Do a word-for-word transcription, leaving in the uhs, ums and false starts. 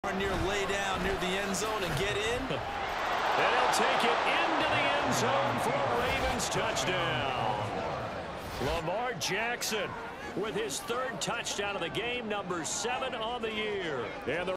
Near lay down near the end zone and get in. And he'll take it into the end zone for a Ravens touchdown. Lamar Jackson with his third touchdown of the game, number seven on the year. And the